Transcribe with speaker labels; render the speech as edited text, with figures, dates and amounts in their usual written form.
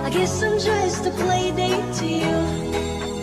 Speaker 1: I guess I'm just a play date to you.